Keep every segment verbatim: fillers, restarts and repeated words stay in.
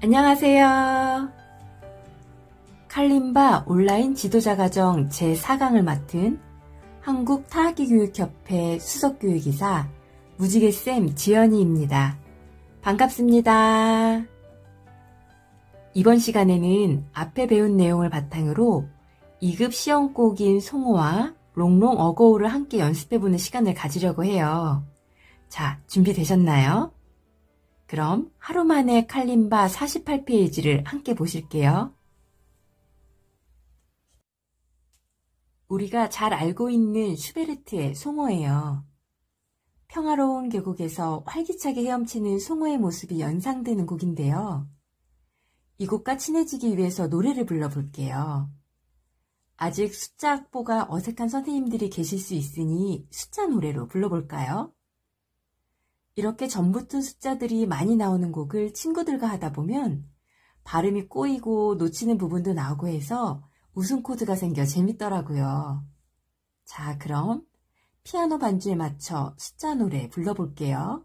안녕하세요. 칼림바 온라인 지도자 과정 제사 강을 맡은 한국타악기교육협회 수석교육이사 무지개쌤 지연이입니다. 반갑습니다. 이번 시간에는 앞에 배운 내용을 바탕으로 이 급 시험곡인 송어와 롱롱 어거우를 함께 연습해보는 시간을 가지려고 해요. 자, 준비되셨나요? 그럼 하루 만에 칼림바 사십팔 페이지를 함께 보실게요. 우리가 잘 알고 있는 슈베르트의 송어예요. 평화로운 계곡에서 활기차게 헤엄치는 송어의 모습이 연상되는 곡인데요. 이 곡과 친해지기 위해서 노래를 불러볼게요. 아직 숫자 악보가 어색한 선생님들이 계실 수 있으니 숫자 노래로 불러볼까요? 이렇게 전붙은 숫자들이 많이 나오는 곡을 친구들과 하다 보면 발음이 꼬이고 놓치는 부분도 나오고 해서 웃음 코드가 생겨 재밌더라고요. 자, 그럼 피아노 반주에 맞춰 숫자 노래 불러볼게요.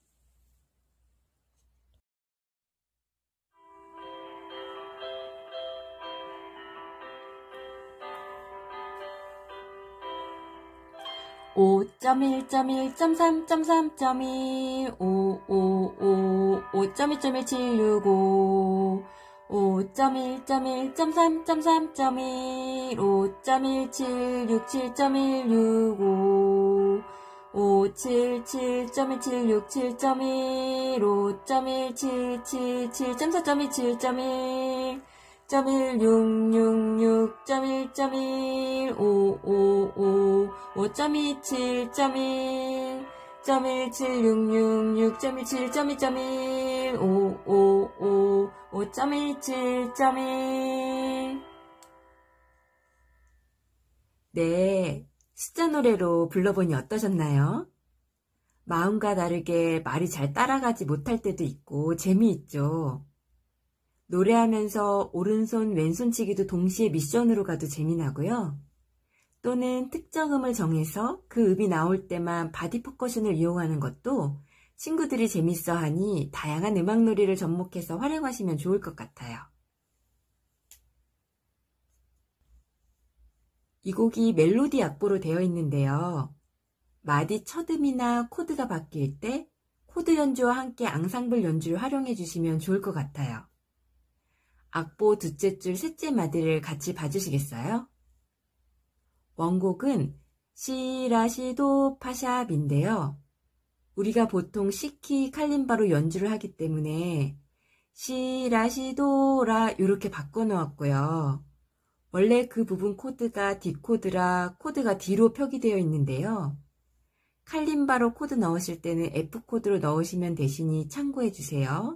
오 점 일 점 일 점 삼 점 삼 점 일 오 오 오 오 점 일 점 일 칠 육 오 오 점 일 점 일 점 삼 점 삼 점 일 오 점 일 칠 육 칠 점 일 육 오 오 칠 칠 점 일 칠 육 칠 점 일 오 점 일 칠 칠 칠 점 사 점 일 칠 점 일 점 일 육 육 육 점 일 점 일 오 오 오 오 점 이 칠 점 일 점 일 칠 육 육 육 점 일 칠 점 이 점 일 오 오 오 오 점 일 칠 점 일. 네, 숫자 노래로 불러보니 어떠셨나요? 마음과 다르게 말이 잘 따라가지 못할 때도 있고 재미있죠. 노래하면서 오른손 왼손치기도 동시에 미션으로 가도 재미나고요. 또는 특정 음을 정해서 그 음이 나올 때만 바디 퍼커션을 이용하는 것도 친구들이 재밌어하니 다양한 음악놀이를 접목해서 활용하시면 좋을 것 같아요. 이 곡이 멜로디 악보로 되어 있는데요. 마디 첫 음이나 코드가 바뀔 때 코드 연주와 함께 앙상블 연주를 활용해 주시면 좋을 것 같아요. 악보 둘째 줄, 셋째 마디를 같이 봐주시겠어요? 원곡은 시라시도 파샵인데요. 우리가 보통 시키 칼림바로 연주를 하기 때문에 시라시도라 이렇게 바꿔놓았고요. 원래 그 부분 코드가 D 코드라 코드가 D로 표기되어 있는데요. 칼림바로 코드 넣으실 때는 F 코드로 넣으시면 되시니 참고해 주세요.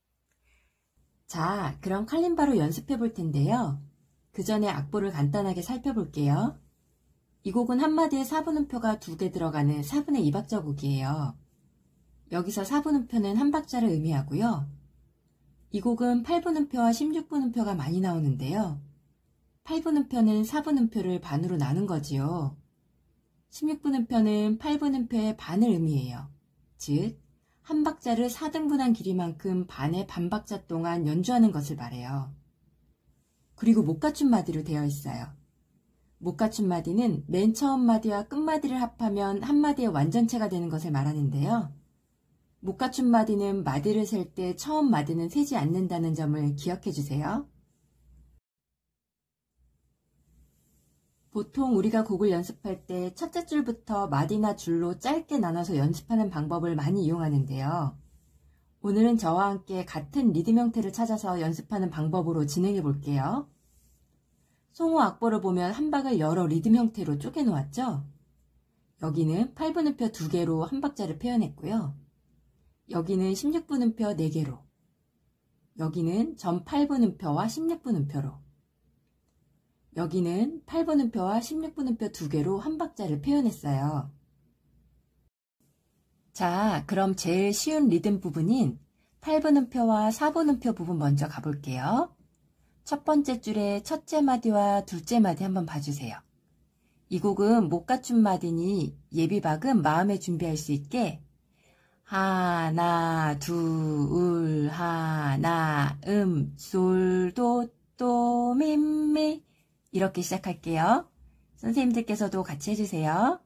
자, 그럼 칼림바로 연습해 볼 텐데요. 그 전에 악보를 간단하게 살펴볼게요. 이 곡은 한 마디에 사 분음표가 두 개 들어가는 사 분의 이 박자 곡이에요. 여기서 사 분음표는 한 박자를 의미하고요. 이 곡은 팔 분음표와 십육 분음표가 많이 나오는데요. 팔 분음표는 사 분음표를 반으로 나눈 거지요. 십육 분음표는 팔 분음표의 반을 의미해요. 즉, 한 박자를 사 등분한 길이만큼 반의 반박자 동안 연주하는 것을 말해요. 그리고 못 갖춘 마디로 되어 있어요. 못 갖춘 마디는 맨 처음 마디와 끝 마디를 합하면 한 마디의 완전체가 되는 것을 말하는데요. 못 갖춘 마디는 마디를 셀 때 처음 마디는 세지 않는다는 점을 기억해 주세요. 보통 우리가 곡을 연습할 때 첫째 줄부터 마디나 줄로 짧게 나눠서 연습하는 방법을 많이 이용하는데요. 오늘은 저와 함께 같은 리듬 형태를 찾아서 연습하는 방법으로 진행해 볼게요. 송어 악보를 보면 한 박을 여러 리듬 형태로 쪼개 놓았죠? 여기는 팔 분음표 두 개로 한 박자를 표현했고요. 여기는 십육 분음표 네 개로, 여기는 전 팔 분음표와 십육 분음표로, 여기는 팔 분음표와 십육 분음표 두 개로 한 박자를 표현했어요. 자, 그럼 제일 쉬운 리듬 부분인 팔 분음표와 사 분음표 부분 먼저 가볼게요. 첫 번째 줄의 첫째 마디와 둘째 마디 한번 봐주세요. 이 곡은 못 갖춘 마디니 예비박은 마음에 준비할 수 있게 하나, 둘, 하나, 음, 솔, 도, 도, 미, 미. 이렇게 시작할게요. 선생님들께서도 같이 해주세요.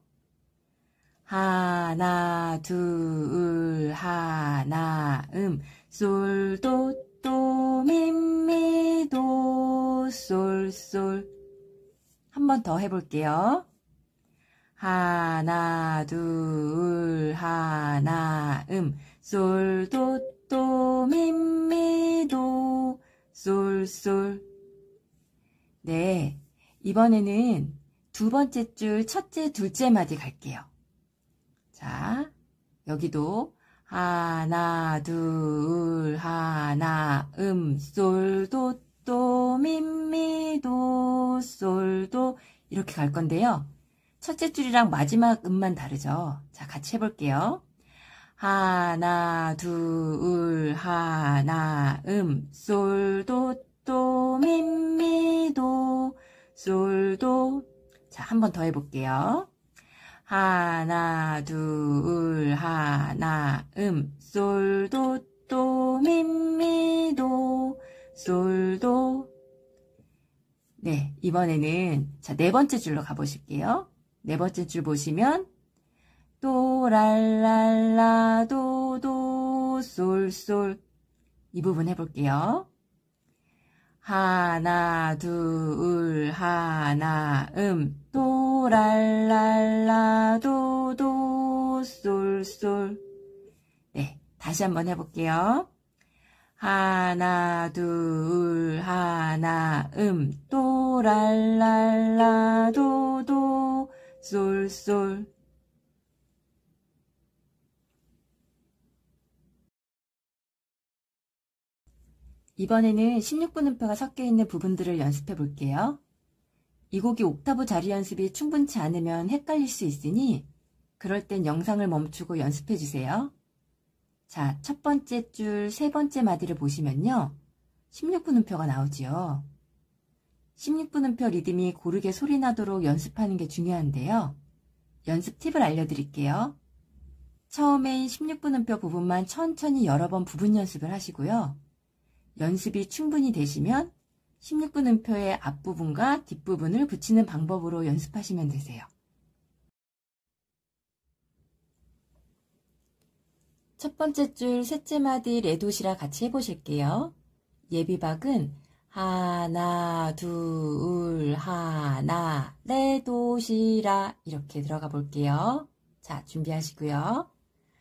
하나, 둘, 하나, 음, 솔, 도, 도, 미, 미, 도, 솔, 솔. 한 번 더 해볼게요. 하나, 둘, 하나, 음, 솔, 도, 도, 미, 미, 도, 솔, 솔. 네, 이번에는 두 번째 줄 첫째, 둘째 마디 갈게요. 자, 여기도 하나, 둘, 하나, 음, 솔, 도, 도, 미, 미, 도, 솔, 도 이렇게 갈 건데요. 첫째 줄이랑 마지막 음만 다르죠. 자, 같이 해볼게요. 하나, 둘, 하나, 음, 솔, 도, 도, 미, 미, 도, 솔, 도. 자, 한 번 더 해볼게요. 하나, 둘, 하나, 음, 솔, 도, 도, 미, 미, 도, 솔, 도. 네, 이번에는 자, 네 번째 줄로 가보실게요. 네 번째 줄 보시면 도, 랄랄라, 도, 도, 솔, 솔. 이 부분 해볼게요. 하나, 둘, 하나, 음, 도, 랄랄라, 도, 도, 솔, 솔. 네, 다시 한번 해볼게요. 하나, 둘, 하나, 음, 도, 랄랄라, 도, 도, 솔, 솔. 이번에는 십육 분음표가 섞여 있는 부분들을 연습해 볼게요. 이 곡이 옥타브 자리 연습이 충분치 않으면 헷갈릴 수 있으니 그럴 땐 영상을 멈추고 연습해 주세요. 자, 첫 번째 줄 세 번째 마디를 보시면요. 십육 분음표가 나오지요. 십육 분음표 리듬이 고르게 소리 나도록 연습하는 게 중요한데요. 연습 팁을 알려드릴게요. 처음엔 십육 분음표 부분만 천천히 여러 번 부분 연습을 하시고요. 연습이 충분히 되시면 십육 분음표의 앞부분과 뒷부분을 붙이는 방법으로 연습하시면 되세요. 첫 번째 줄 셋째 마디 레도시라 같이 해보실게요. 예비박은 하나, 둘, 하나, 레도시라 이렇게 들어가 볼게요. 자, 준비하시고요.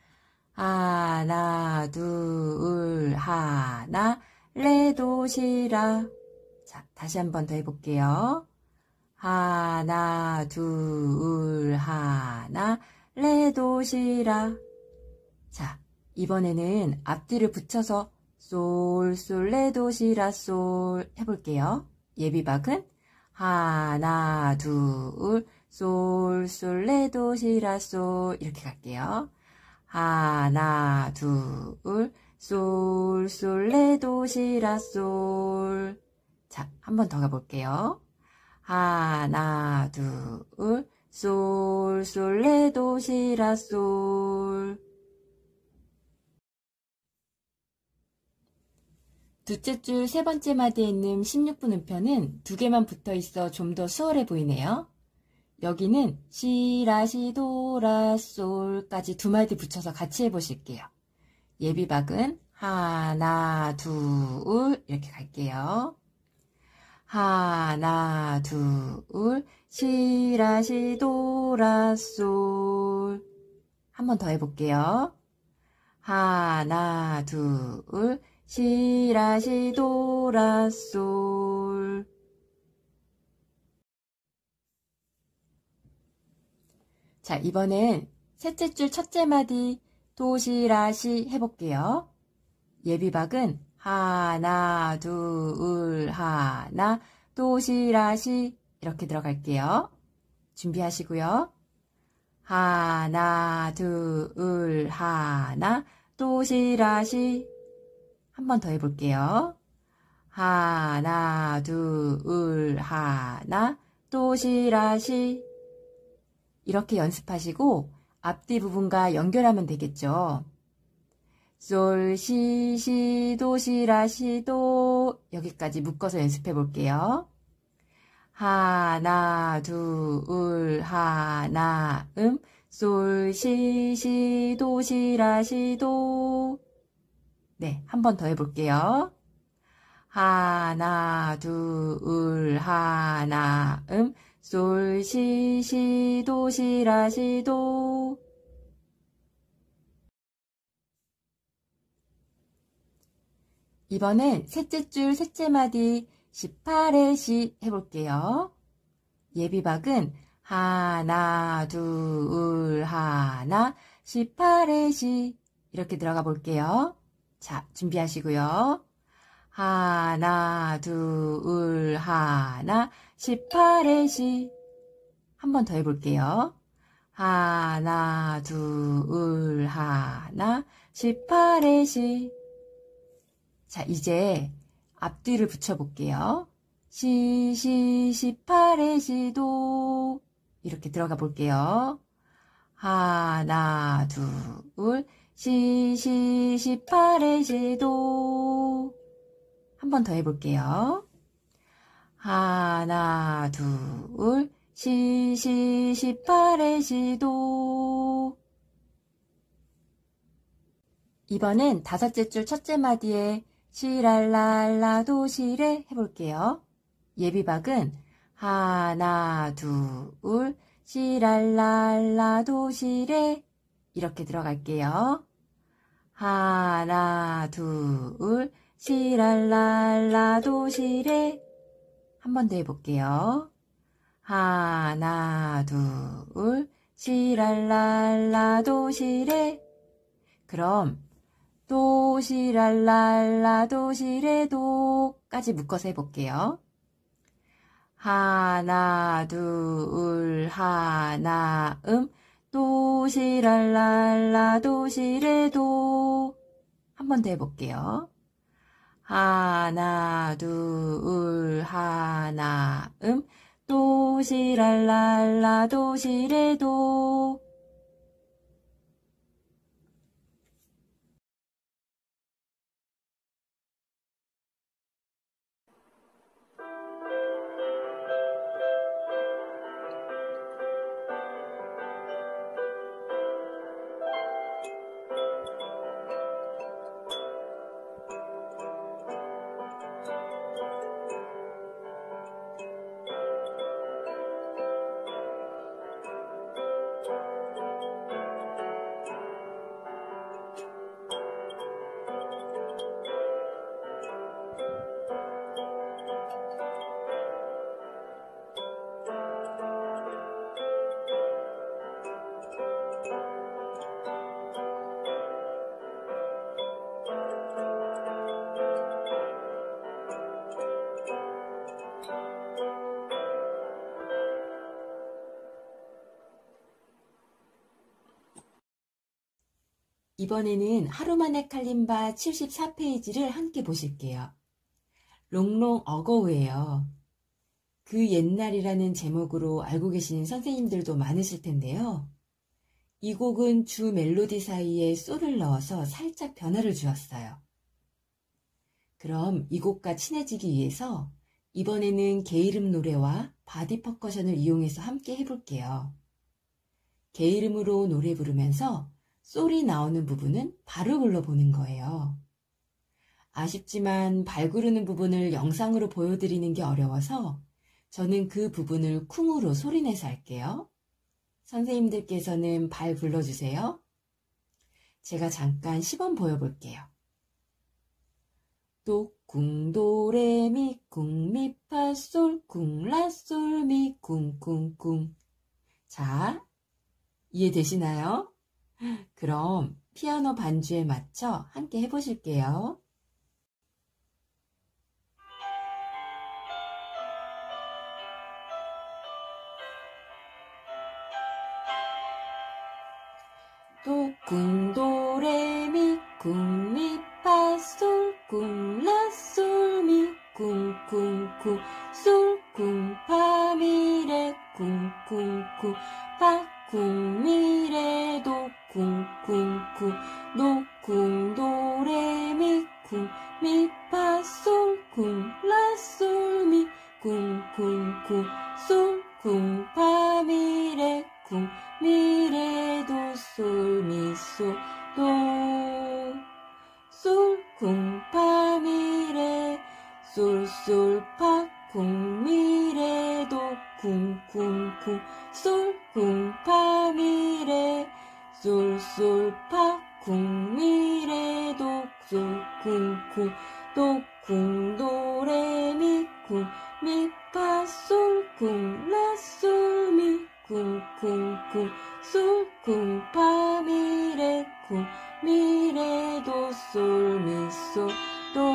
하나, 둘, 하나, 레도시라. 자, 다시 한 번 더 해볼게요. 하나, 둘, 하나, 레도시라. 자, 이번에는 앞뒤를 붙여서 솔, 솔, 레도시라, 솔 해볼게요. 예비박은 하나, 둘, 솔, 솔, 레도시라, 솔 이렇게 갈게요. 하나, 둘, 솔, 솔, 레도시라, 솔. 자, 한 번 더 가볼게요. 하나, 둘, 솔, 솔, 레도시라, 솔. 둘째 줄 세 번째 마디에 있는 십육 분음표는 두 개만 붙어 있어 좀 더 수월해 보이네요. 여기는 시라, 시, 도, 라, 솔까지 두 마디 붙여서 같이 해보실게요. 예비박은 하나, 둘 이렇게 갈게요. 하나, 둘, 시라, 시, 도, 라, 솔. 한 번 더 해볼게요. 하나, 둘, 시라, 시, 도, 라, 솔. 자, 이번엔 셋째 줄 첫째 마디 도, 시, 라, 시 해볼게요. 예비박은 하나, 둘, 하나, 도, 시, 라, 시 이렇게 들어갈게요. 준비하시고요. 하나, 둘, 하나, 도, 시, 라, 시. 한 번 더 해볼게요. 하나, 둘, 하나, 도, 시, 라, 시. 이렇게 연습하시고 앞뒤 부분과 연결하면 되겠죠. 솔, 시, 시, 도, 시, 라, 시, 도. 여기까지 묶어서 연습해 볼게요. 하나, 둘, 하나, 음. 솔, 시, 시, 도, 시, 라, 시, 도. 네, 한 번 더 해볼게요. 하나, 둘, 하나, 음. 솔, 시, 시, 도, 시, 라, 시, 도. 이번엔 셋째 줄, 셋째 마디 십팔의 시 해볼게요. 예비박은 하나, 둘, 하나, 십팔의 시 이렇게 들어가 볼게요. 자, 준비하시고요. 하나, 둘, 하나, 십팔의 시. 한 번 더 해볼게요. 하나, 둘, 하나, 십팔의 시. 자, 이제 앞뒤를 붙여볼게요. 시, 시, 십팔의 시도. 이렇게 들어가 볼게요. 하나, 둘, 시, 시, 십팔의 시도. 한 번 더 해볼게요. 하나, 둘, 시, 시, 십팔의 시도. 이번엔 다섯째 줄 첫째 마디에 시랄랄라 도시래 해볼게요. 예비박은 하나, 둘, 시랄랄라 도시래 이렇게 들어갈게요. 하나, 둘, 시랄랄라 도시래. 한 번 더 해볼게요. 하나, 둘, 시랄랄라 도시래. 그럼 도시랄랄라 도시래도까지 묶어서 해볼게요. 하나, 둘, 하나, 음, 도시랄랄라 도시래도. 한 번 더 해볼게요. 하나, 둘, 하나, 음, 도시랄랄라 도시래도. 이번에는 하루만에 칼림바 칠십사 페이지를 함께 보실게요. 롱롱 어거우예요. 그 옛날이라는 제목으로 알고 계시는 선생님들도 많으실 텐데요. 이 곡은 주 멜로디 사이에 솔을 넣어서 살짝 변화를 주었어요. 그럼 이 곡과 친해지기 위해서 이번에는 게이름 노래와 바디 퍼커션을 이용해서 함께 해볼게요. 게이름으로 노래 부르면서 솔이 나오는 부분은 발을 불러보는 거예요. 아쉽지만 발 구르는 부분을 영상으로 보여드리는 게 어려워서 저는 그 부분을 쿵으로 소리내서 할게요. 선생님들께서는 발 불러주세요. 제가 잠깐 시범 보여볼게요. 도, 쿵, 도, 레, 미, 쿵, 미, 파, 솔, 쿵, 라, 솔, 미, 쿵, 쿵, 쿵. 자, 이해되시나요? 그럼 피아노 반주에 맞춰 함께 해보실게요. 도, 쿵, 도, 레, 미, 쿵, 미, 파, 솔, 쿵, 라, 솔, 미, 쿵, 쿵, 쿵, 솔, 쿵, 파, 미, 레, 쿵, 쿵, 쿵, 파, 쿵, 미, 레, 도, 쿵, 쿵, 쿵, 도, 쿵, 도, 솔, 도, 솔, 쿵, 파, 미, 레, 솔, 솔, 파, 쿵, 미, 레, 도, 쿵, 쿵, 쿵, 솔, 쿵, 파, 미, 레, 솔, 솔, 파, 쿵, 미, 레, 도, 솔, 쿵, 쿵, 도, 쿵, 도, 레, 미, 쿵, 미, 파, 솔, 쿵, 라, 솔, 미, 쿵, 쿵, 쿵, 솔, 쿵, 파, 미, 레, 쿵, 미, 레, 도, 솔, 미, 솔, 도.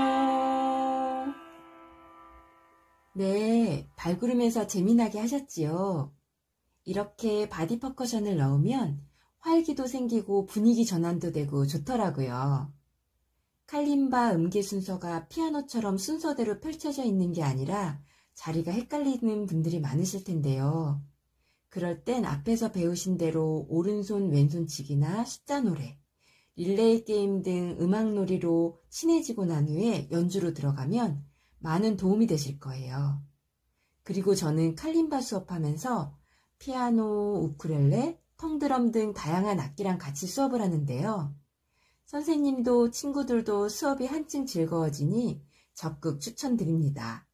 네, 발구르면서 재미나게 하셨지요? 이렇게 바디 퍼커션을 넣으면 활기도 생기고 분위기 전환도 되고 좋더라고요. 칼림바 음계 순서가 피아노처럼 순서대로 펼쳐져 있는 게 아니라 자리가 헷갈리는 분들이 많으실 텐데요. 그럴 땐 앞에서 배우신 대로 오른손 왼손치기나 숫자 노래, 릴레이 게임 등 음악놀이로 친해지고 난 후에 연주로 들어가면 많은 도움이 되실 거예요. 그리고 저는 칼림바 수업하면서 피아노, 우쿨렐레, 텅드럼 등 다양한 악기랑 같이 수업을 하는데요. 선생님도 친구들도 수업이 한층 즐거워지니 적극 추천드립니다.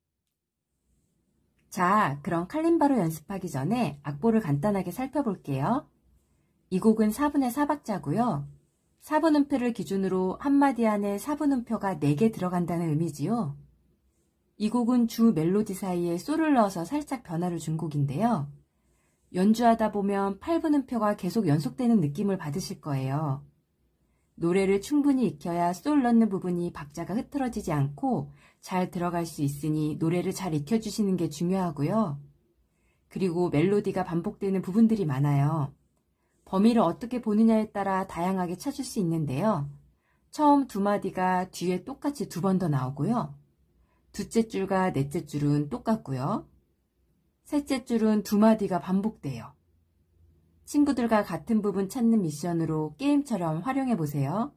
자, 그럼 칼림바로 연습하기 전에 악보를 간단하게 살펴볼게요. 이 곡은 사 분의 사 박자고요. 사 분음표를 기준으로 한 마디 안에 사 분음표가 네 개 들어간다는 의미지요. 이 곡은 주 멜로디 사이에 솔을 넣어서 살짝 변화를 준 곡인데요. 연주하다 보면 팔 분음표가 계속 연속되는 느낌을 받으실 거예요. 노래를 충분히 익혀야 솔 넣는 부분이 박자가 흐트러지지 않고 잘 들어갈 수 있으니 노래를 잘 익혀주시는 게 중요하고요. 그리고 멜로디가 반복되는 부분들이 많아요. 범위를 어떻게 보느냐에 따라 다양하게 찾을 수 있는데요. 처음 두 마디가 뒤에 똑같이 두 번 더 나오고요. 두째 줄과 넷째 줄은 똑같고요. 셋째 줄은 두 마디가 반복돼요. 친구들과 같은 부분 찾는 미션으로 게임처럼 활용해 보세요.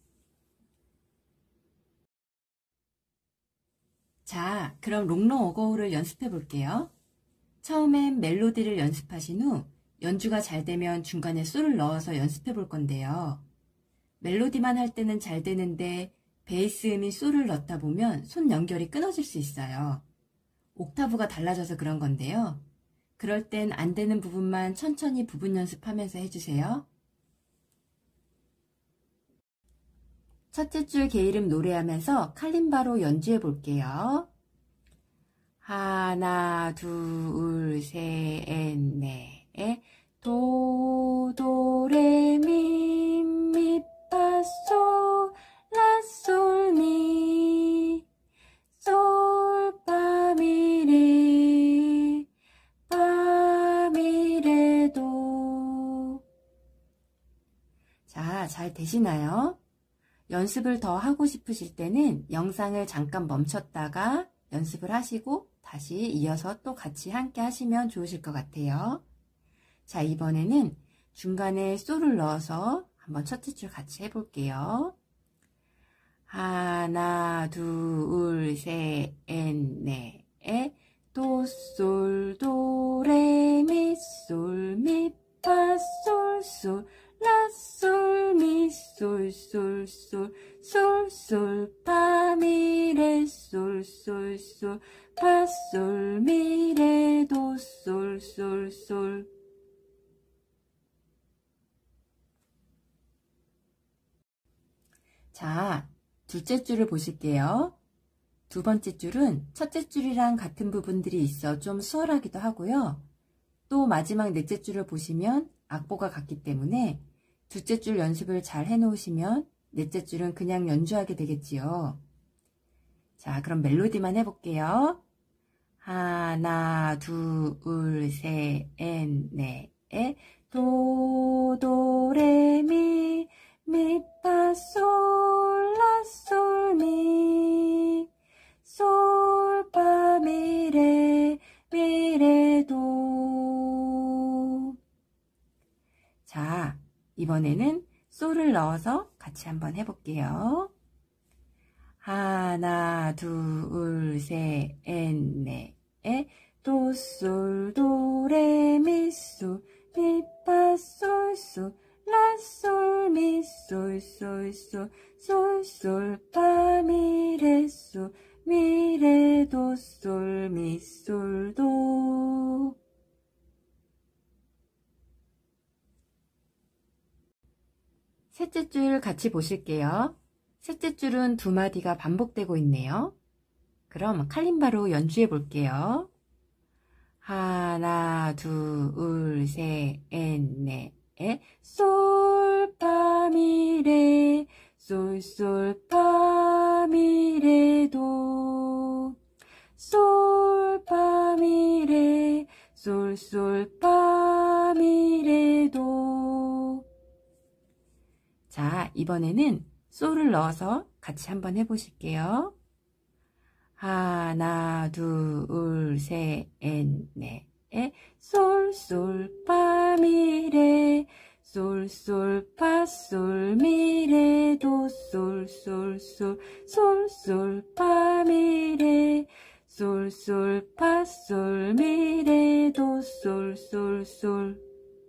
자, 그럼 롱롱 어거우를 연습해 볼게요. 처음엔 멜로디를 연습하신 후 연주가 잘 되면 중간에 솔을 넣어서 연습해 볼 건데요. 멜로디만 할 때는 잘 되는데 베이스 음인 솔을 넣다 보면 손 연결이 끊어질 수 있어요. 옥타브가 달라져서 그런 건데요. 그럴 땐 안 되는 부분만 천천히 부분 연습하면서 해주세요. 첫째 줄 게이름 노래하면서 칼림바로 연주해 볼게요. 하나, 둘, 셋, 넷, 도, 도, 레, 미, 미, 파, 솔, 라, 솔, 미, 솔, 파, 미, 레, 파, 미, 레, 도. 자, 잘 되시나요? 연습을 더 하고 싶으실 때는 영상을 잠깐 멈췄다가 연습을 하시고 다시 이어서 또 같이 함께 하시면 좋으실 것 같아요. 자, 이번에는 중간에 솔을 넣어서 한번 첫째 줄 같이 해볼게요. 하나, 둘, 셋, 넷, 도, 솔, 도, 레, 미, 솔, 미, 파, 솔, 솔, 라, 솔, 미, 솔, 솔, 솔, 솔, 솔, 파, 미, 레, 솔, 솔, 솔, 파, 솔, 미, 레, 도, 솔, 솔, 솔. 자, 둘째 줄을 보실게요. 두 번째 줄은 첫째 줄이랑 같은 부분들이 있어 좀 수월하기도 하고요. 또 마지막 넷째 줄을 보시면 악보가 같기 때문에 둘째 줄 연습을 잘 해놓으시면 넷째 줄은 그냥 연주하게 되겠지요. 자, 그럼 멜로디만 해볼게요. 하나, 둘, 셋, 넷, 도, 도, 레, 미, 미, 파, 솔, 라, 솔, 미, 솔, 파, 미, 레, 미, 레, 도. 자, 이번에는 솔을 넣어서 같이 한번 해볼게요. 하나, 둘, 셋, 넷, 도, 솔, 도, 레, 미, 솔, 미, 파, 솔, 솔, 라, 솔, 미, 솔, 솔, 솔, 솔, 솔, 파, 미, 레, 솔, 미, 레, 도, 솔, 미, 솔, 도. 셋째 줄 같이 보실게요. 셋째 줄은 두 마디가 반복되고 있네요. 그럼 칼림바로 연주해 볼게요. 하나, 둘, 셋, 넷, 솔, 파, 미, 레, 솔, 솔, 파, 미, 레, 도. 솔, 파, 미, 레, 솔, 솔, 파, 미, 레, 도. 자, 이번에는 솔을 넣어서 같이 한번 해보실게요. 하나, 둘, 셋, 넷, 솔, 솔, 파, 미, 레, 솔, 솔, 파, 솔, 미, 레, 도, 솔, 솔, 솔, 솔, 솔, 파, 미, 레, 솔, 솔, 파, 솔, 미, 레, 도, 솔, 솔, 솔.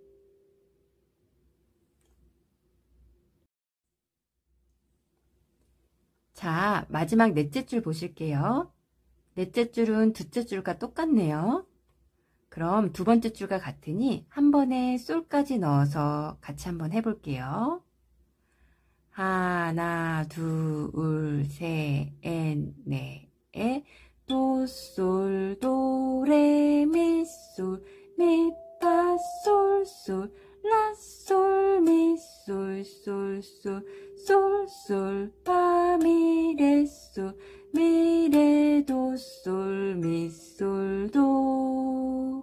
자, 마지막 넷째 줄 보실게요. 넷째 줄은 둘째 줄과 똑같네요. 그럼 두 번째 줄과 같으니 한 번에 솔까지 넣어서 같이 한번 해볼게요. 하나, 둘, 셋, 넷, 도, 솔, 도, 레, 미, 솔, 미, 파, 솔, 솔, 라, 솔, 미, 솔, 솔, 솔, 솔, 솔, 파, 미, 레, 솔, 미, 레, 도, 솔, 미, 솔, 도.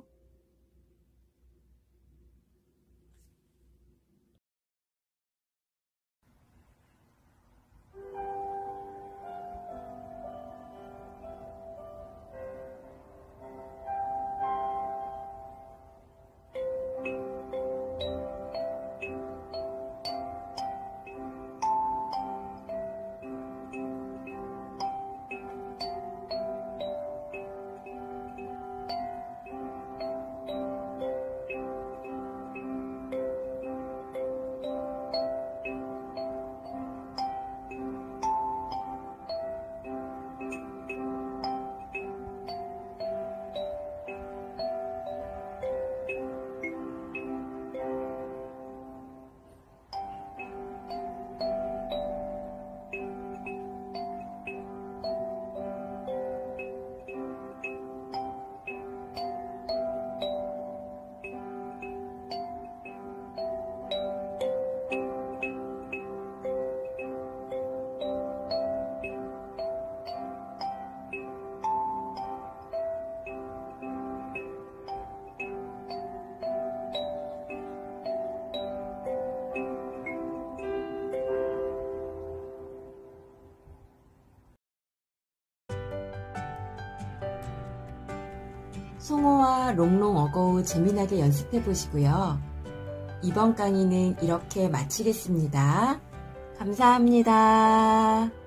송어와 롱롱 어거우 재미나게 연습해 보시고요. 이번 강의는 이렇게 마치겠습니다. 감사합니다.